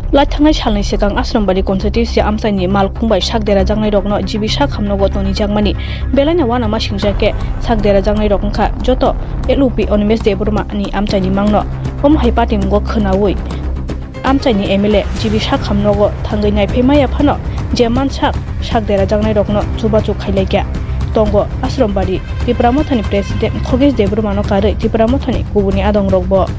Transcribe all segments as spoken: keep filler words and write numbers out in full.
Lathangai salni sekang Asrambari constituency amsaini malkhungbai sakdera jangnai rokno jibi sak hamno gotoni jangmani belana wana ma singjake sakdera jangnai rok wngkha joto elupi Onimes Deburma ni amsaini mangno om haipati mungo khnawi amsaini M L A jibi sak hamno go thangai naiphaimaya phano je mansak sakdera jangnai rokno chubachu khailaikya tongo Asrambari Tipramothani president Khogesh Deburma no kare Tipramothani kubuni adong rokbo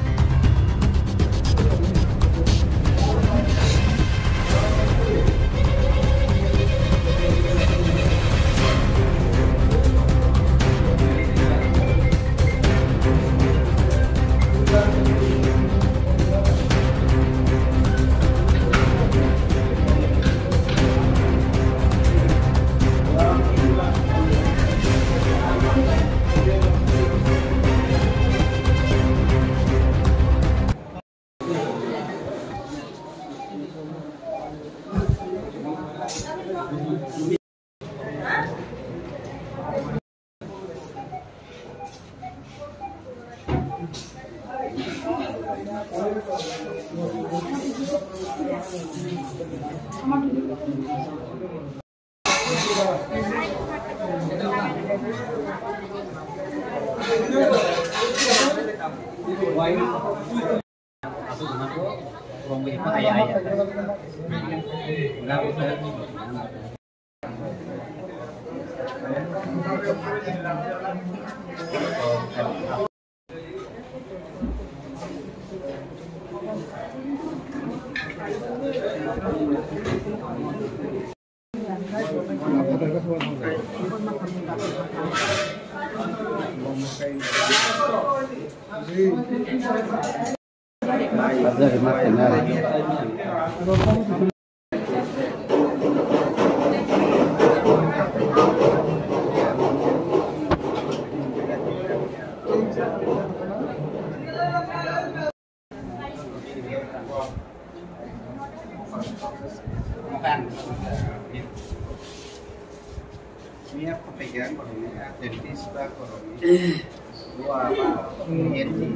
Ini apa pekerjaan kalau dentist pak kalau ini dua apa enti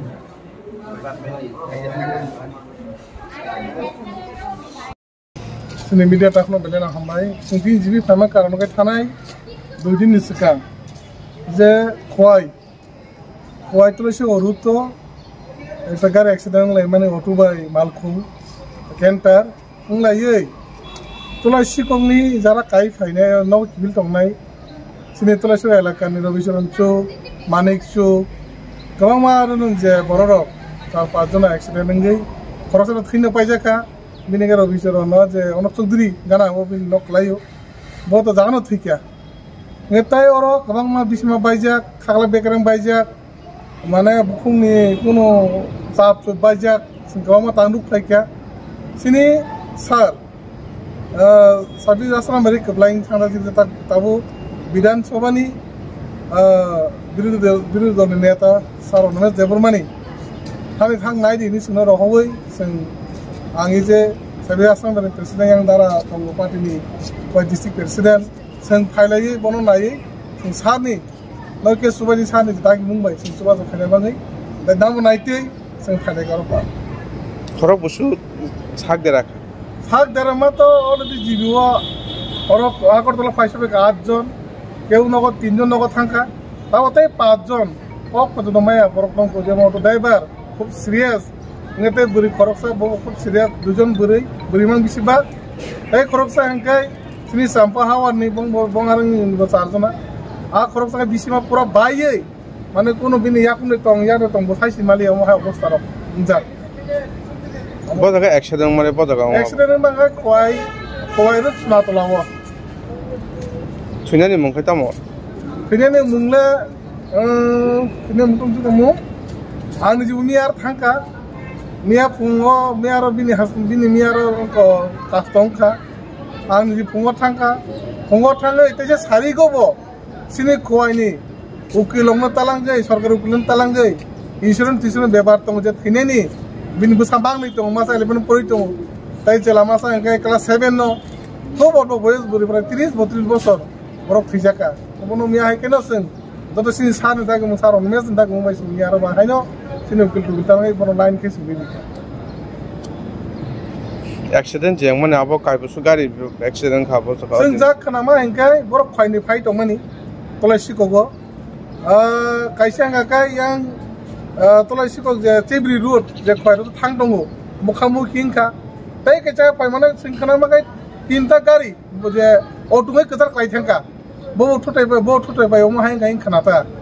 bukan beli sini media tak nak beli nak hamai mungkin jibi faham karena kita tanai dua दिन निस्का जे खोई खोई तो लेसे और तो ऐसा car accident ले मैंने ऑटो बाई मालखुम कैंपर उंगला ये तो लेसे कोंगनी जरा काई फाइने नौ किबिल तोंगनाई sini to leso elaka ni Robisharon Chu Manik Chu gawang ma runung je bororok char paঁচ John accident ngai khorosana thino paijaka binega Robisharon no je onok chudri gana obin nok layo bo to jagano thikya ngetai oro gawang ma bisma baijak khagla bekarang baijak mane bukhungni kuno chap chu baijak gawang ma tanduk thaikya sini sar sabi Asrambari keblaing thangda jita tabu Bidan Sobani biru biru dol neta sar Onimes Deburmani kami thang nai di ni suno rohoi sing angi je sabi Asrambari president yang dara tongo party ni koi district president sing phailai bono nai sing sarni loke subani sarni dagi mumbai sing suba so khaile bangai da dam naite sing phailai garo pa khoro busu sak dera sak dera ma to already jibiwa oro akor tola paisbe আট জন কেউ নগদ তিনজন নগদ থাকা তাতে পাঁচজন cock পর্যন্ত মায়া পরকম করে মতো ড্রাইভার খুব সিরিয়াস নেতে বুড়ি খরচা খুব সিরিয়াস দুজন বুড়ি বুড়িমান বেশিরভাগ এই খরচা হাঙ্কাই তিনি চাম্পা হাওয়ার নি বঙ্গার চারজনা আ খরচা বেশিমা পুরা বাইয়ে মানে কোনো বিনি ইয়াকুনে টং ইয়ারে টং বসাইছি মালি আমার অবস্থা রক যাক বজাকা অ্যাক্সিডেন্ট মানে বজাকা অ্যাক্সিডেন্ট বাঙ্গা কয় কয় রত না তোলাও Sunyani mungkin tamu. Sunyani mungkin, sunyani mungkin juga mu. Anu juga miar thangka, miar pungo, miar bini hasil bini miar ko kastongka. Anu juga pungo thangka, pungo thangka itu je sari gobo. Sini kuai ni, ukilong na talang jai, sarkar ukilong talang jai. Insurance insurance bebar tong je thine ni, bini busabang ni tong masa eleven pori tong. Tai cela masa yang kayak kelas seven no, tuh bodo boys beri pada tiris botol bosor. Borok fijaka, kemudian miah kena sen, jadi sini sana tak kamu saron, miah sen tak kamu masih miah orang, hanya sini ukil ukil tangan, borok lain kes begini. accident jeng mane abo kai busu gari accident khabo so जों जा खोनामा हिंखाय बर फाइनि phi दंमानि तलायसिकगो कायसे हांगाखाय यां तलायसिकग जे तेब्रि root जे खयरो थां दङ मुखामुखि हिंखा बै कायसे फाइमाने जों खोनामाखाय तीनटा गारि जे अटुङै गोदार क्लाय थांका बो थुथाय बो थुथाय बाय अमा हाय गाय खोनाता